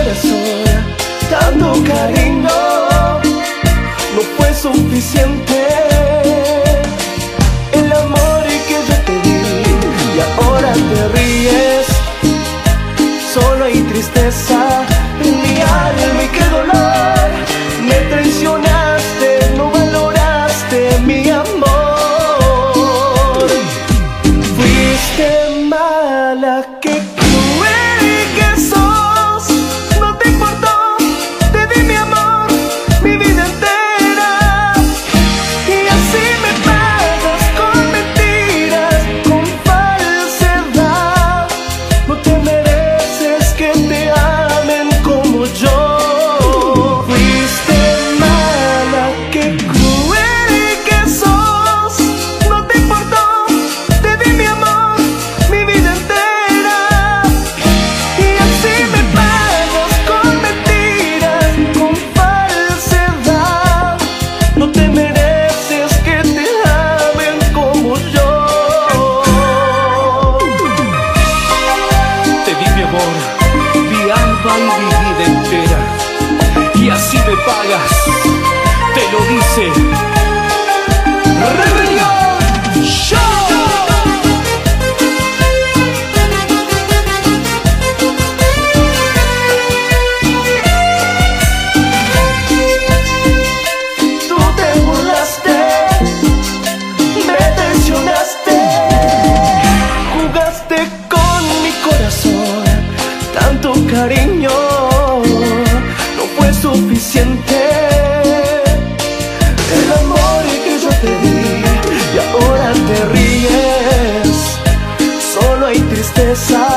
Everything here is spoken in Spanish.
corazón, tanto cariño no fue suficiente. El amor que yo te di y ahora te ríes. Solo hay tristeza en mi alma y qué dolor. Me traicionaste, no valoraste mi amor. Fuiste mala, qué cruel que sos. No te importó, te di mi amor, mi vida entera. Y así me pagas con mentiras, con falsedad. No te mereces que te amen como yo. Fuiste mala, qué cruel que sos. No te importó, te di mi amor, mi vida entera. Y así me pagas con mentiras, con falsedad. No te mereces que te amen como yo. Te di mi amor, mi alma y mi vida entera, y así me pagas, te lo dice Rebelión Show. Tú te burlaste, me traicionaste, jugaste con mi corazón, tanto cariño no fue suficiente. El amor que yo te di y ahora te ríes. Solo hay tristeza